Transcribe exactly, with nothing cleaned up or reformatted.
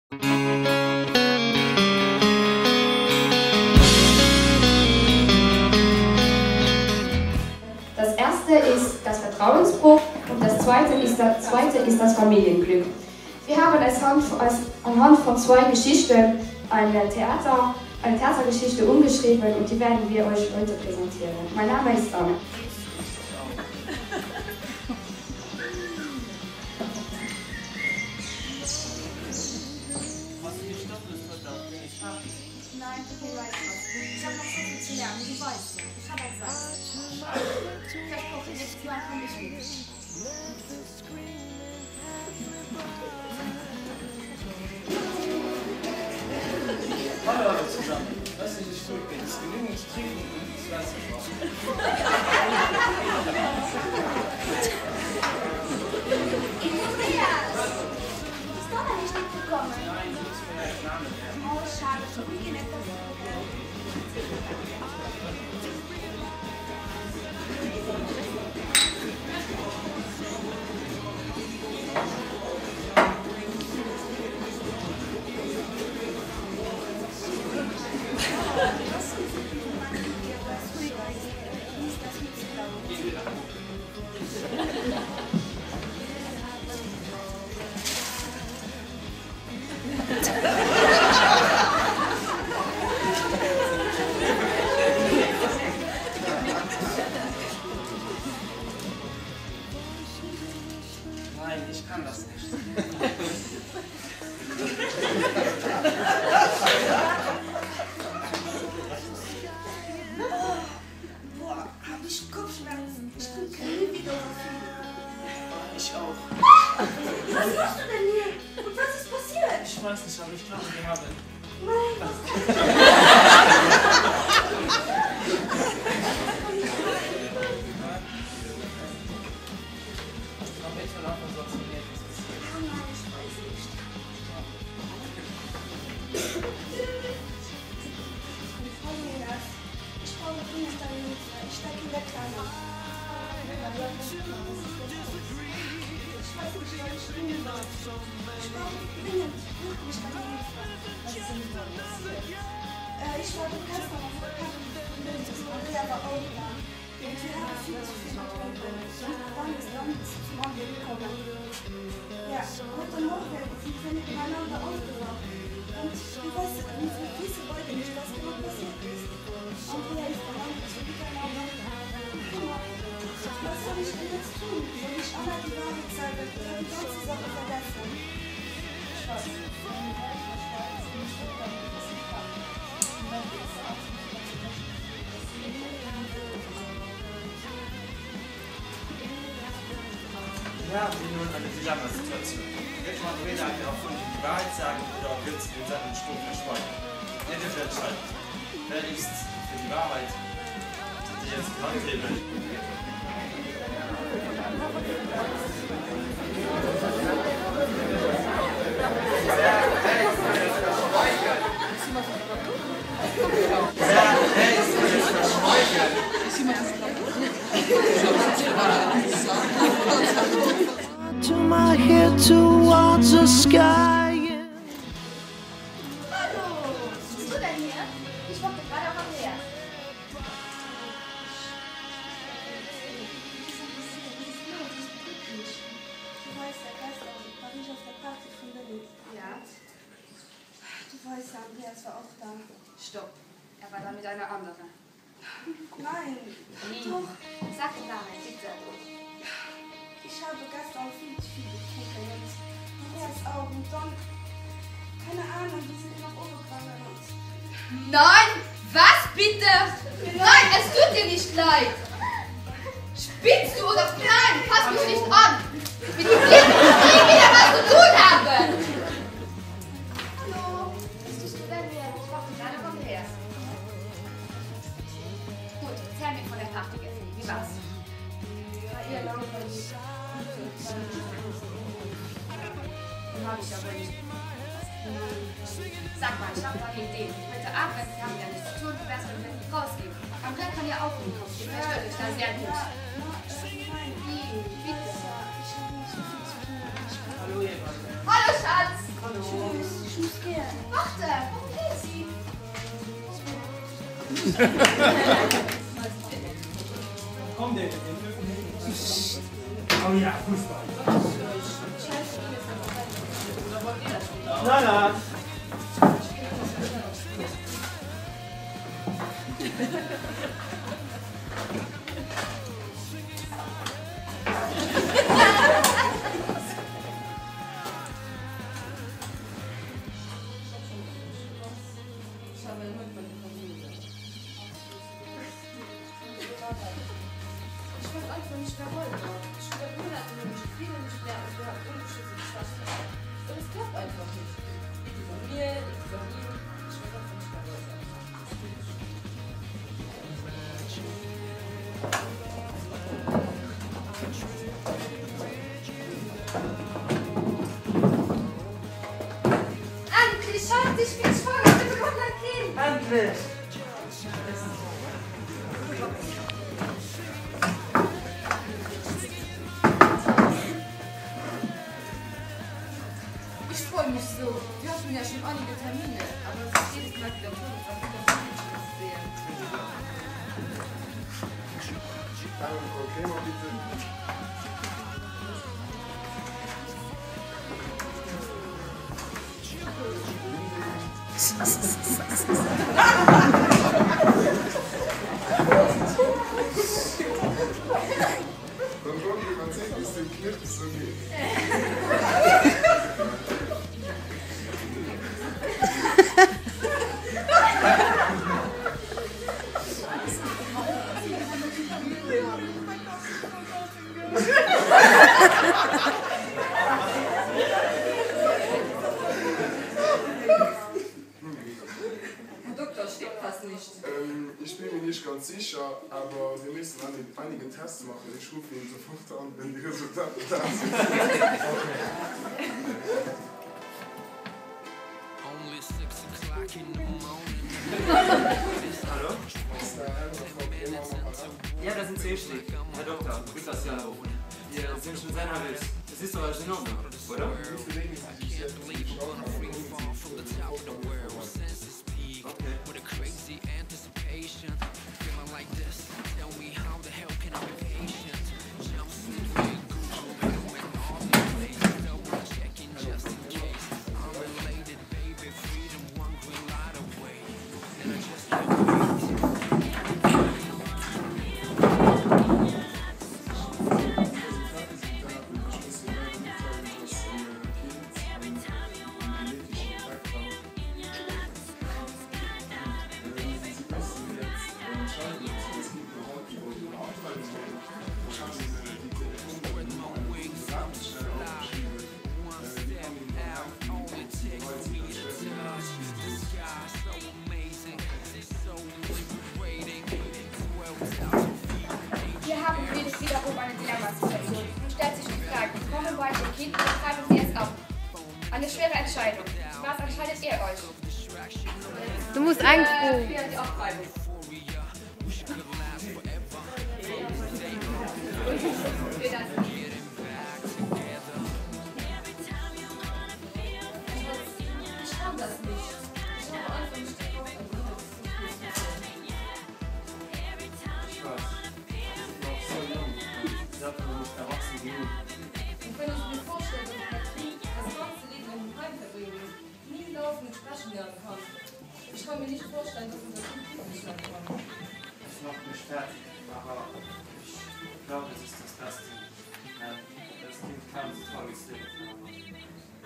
Das erste ist das Vertrauensbruch und das zweite ist das, zweite ist das Familienglück. Wir haben als Hand, als, anhand von zwei Geschichten eine, Theater, eine Theatergeschichte umgeschrieben und die werden wir euch heute präsentieren. Mein Name ist Anne. Nein, du weißt was. Ich habe noch so viel zu lernen, du weißt ja. Ich habe gesagt. Versprochen, nächstes Mal komme ich wieder. Hallo alle zusammen. Lass dich nicht durchgehen. Es ist genügend zu trinken und das Ganze brauchen. Andreas! Du bist doch noch nicht mitgekommen. Nein, du musst mir deinen Namen lernen. Oh, schade. Schon wie nett, dass du Nein, ich kann das nicht. Boah, hab ich Kopfschmerzen. Ich trinke nie wieder so viel. Ich auch. Was machst du denn hier? Und was ist passiert? Ich weiß nicht, aber ich glaube, wir haben. Nein, Am Ende verlaufen sonst nicht. oh nein, ich weiß nicht. Ich freue mich das. Ich brauche fünf Minuten. Ich stecke in der Klammer. Ich weiß nicht, was ich tun soll. Ich brauche dringend wirklich deine Hilfe. Äh, ich war gestern auf der Karte und Andrea war auch da. Und wir haben viel zu viel getrunken. Und dann ist dann zu Morgen gekommen. Ja, heute Morgen sind wir miteinander aufgewacht. Und ich weiß nicht, wie diese Leute nicht, was genau passiert ist. Andrea ist dann auch zu miteinander. Was soll ich denn jetzt tun? Soll ich Anna die Wahrheit sagen? Ich habe die ganze Sache vergessen. Ich weiß nicht. Ich weiß nicht. Ich weiß nicht. Wir haben hier nun eine Dilemma-Situation. Wird Manuela ja auch die Wahrheit sagen oder wird sie den Sachen stumm verschweigen? Ihr dürft entscheiden. Wer ist für die Wahrheit, die jetzt die Hand heben? Wer ist für das Verschweigen? To my head towards the sky. Hallo! Was bist du denn hier? Ich warte gerade auf Andreas. Du weißt ja, gestern war ich auf der Party von Berlin. Ja, Du weißt ja, Andreas war auch da. stopp. Er war da mit einer anderen. Nein, Nie. doch. Sag die Wahrheit, bitte. Ich habe gestern viel zu viel getrunken und Andreas auch. Und dann, keine Ahnung, wir sind nach oben gegangen und... Nein! Was bitte? Nein, es tut dir nicht leid! Spinnst du oder nein? Fass mich nicht an! Mit dem Kind will ich nie wieder was zu tun haben! Hallo! Was tust du denn hier? Ich warte gerade auf Andreas. Gut, erzähl mir von der Party gestern. Wie war's? War ihr langweilig. Den habe ich aber nicht. Sag mal, ich habe da eine Idee. Heute Abend, wir haben ja nichts zu tun, du wärst mit mir rausgehen. Andrea kann ja auch mitkommen. Die versteht dich da sehr gut. Nein, Wie? Bitte. ich habe nicht so viel zu tun. Ich kann Hallo, jemand. Hallo Schatz! Hallo. Tschüss. Ich Warte, warum geht sie? Komm, David, in fünf Minuten. Oh ja, Fußball. Na, na. Endlich, Schatz, ich bin schwanger, bitte komm nach Kind. Endlich. Ich freue mich so. Wir hatten ja schon einige Termine, aber es ist jedes Mal wieder toll, was wir das Mädchen sehen. Okay, mal bitte. Dann wollen wir mal sehen, wie es dem Clip so geht. Herr Doktor, steht fast nicht. Ähm, ich bin mir nicht ganz sicher, aber wir müssen alle einige Tests machen. Ich rufe ihn sofort an, wenn die Resultate da sind. Only six o'clock in the morning. Hallo? Ist da einer von immer noch parat? Ja, das sind Zählstück. Herr Doktor, du bist das ja auch. Wir sind schon sehr nervös. Das ist doch alles in Ordnung, oder? Wie bewegen Sie sich jetzt? Ich schaue mal, ob Sie Okay. With a crazy anticipation, feeling like this. Tell me how the hell can I be patient? Jumpsuit, big Gucci, helmet, all the places. Double checking just in case. I'm related, baby, freedom, one green light away. And I just can't wait. Wir haben jetzt wiederum eine Dilemmasituation. Nun stellt sich die Frage, kommen beide ihr Kind oder treiben sie es ab? Eine schwere Entscheidung. Was entscheidet ihr euch? Du musst Angst Äh, rufen. für die Abtreibung. Für das. Ich kann das nicht. Ich habe einfach nicht gebraucht. Ich weiß. Noch so jung. Ich sag nur nicht erwachsen genug. Und wenn ich mir vorstelle, dass ich das Kind das ganze Leben im Heim verbringen, nie laufen und sprechen lernen kann, ich kann mir nicht vorstellen, dass unser Kind glücklich sein kann. Das macht mich fertig, aber ich glaube, es ist das Beste. Ja, das Kind kann ein tolles Leben haben.